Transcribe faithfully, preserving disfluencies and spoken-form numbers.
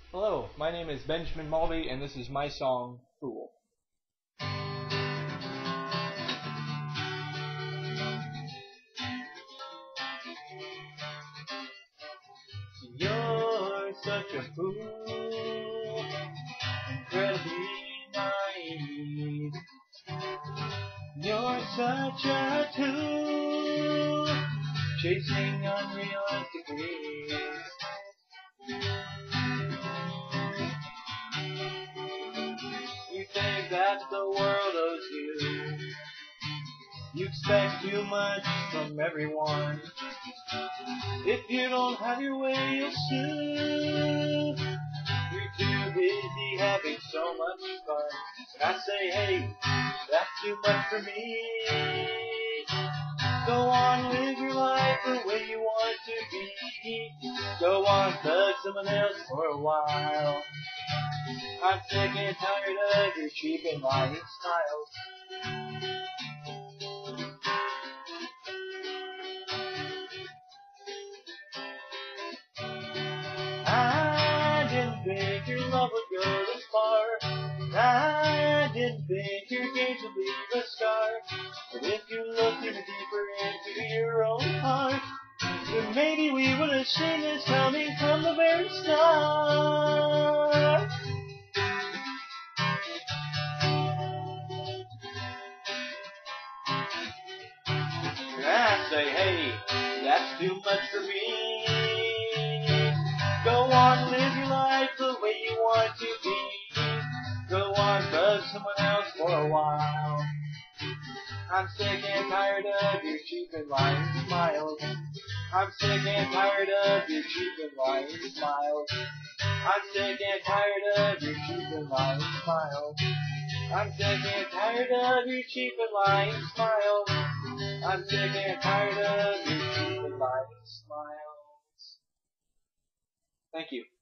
Hello, my name is Benjamin Mulvey, and this is my song, Fool. You're such a fool, incredibly naive. You're such a tool, chasing unrealistic dreams. You think that the world owes you. You expect too much from everyone. If you don't have your way, you'll sue. You're too busy having so much fun. And I say, hey, that's too much for me. Go on, live your life the way you want to be. Go on, thug someone else for a while. I'm sick and tired of your cheap and lying styles. I didn't think your love would go this far. I didn't think your games would leave a scar. But if you looked any deeper into your own heart, then maybe we would have seen this coming from the very start. I say, hey, that's too much for me. Go on, live your life the way you want to be. Go on, bug someone else for a while. I'm sick and tired of your cheap and lying smiles. I'm sick and tired of your cheap and lying smiles. I'm sick and tired of your cheap and lying smiles. I'm sick and tired of your cheap and lying smiles. I'm sick and tired of your cheap and lying smiles. Thank you.